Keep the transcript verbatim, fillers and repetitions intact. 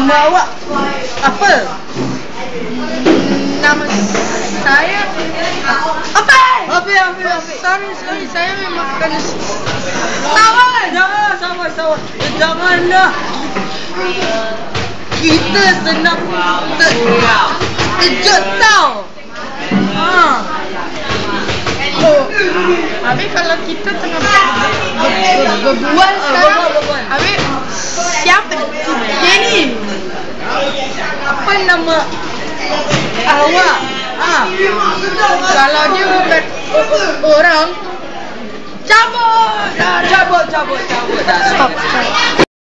Nama awak apa? Nama saya apa? Hafique, Hafique, Hafique. Sorry, sorry, saya memang kena. Jangan, jangan, sabar, sabar. Janganlah. Kita senang terkejut tau. Ha. Oh. Habis kalau kita tengah berbual sekarang, habis siapa? Jenny. Apa nama awak? Ha. Kalau dia bukan orang, Cabut, cabut, cabut, cabut. stop, stop.